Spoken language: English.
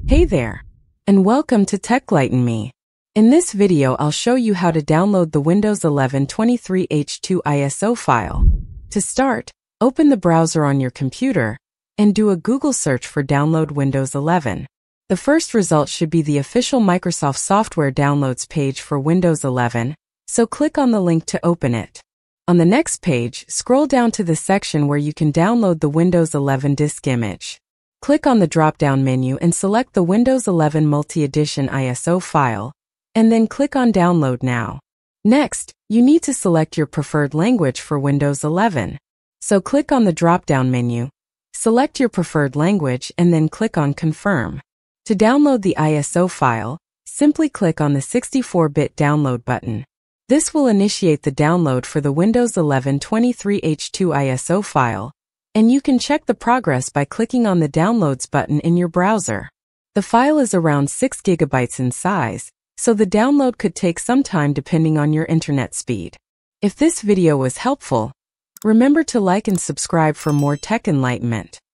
Hey there, and welcome to TechLighten Me. In this video, I'll show you how to download the Windows 11 23H2 ISO file. To start, open the browser on your computer and do a Google search for Download Windows 11. The first result should be the official Microsoft software downloads page for Windows 11, so click on the link to open it. On the next page, scroll down to the section where you can download the Windows 11 disk image. Click on the drop-down menu and select the Windows 11 Multi-Edition ISO file, and then click on Download Now. Next, you need to select your preferred language for Windows 11. So click on the drop-down menu, select your preferred language, and then click on Confirm. To download the ISO file, simply click on the 64-bit download button. This will initiate the download for the Windows 11 23H2 ISO file, and you can check the progress by clicking on the Downloads button in your browser. The file is around 6 GB in size, so the download could take some time depending on your internet speed. If this video was helpful, remember to like and subscribe for more tech enlightenment.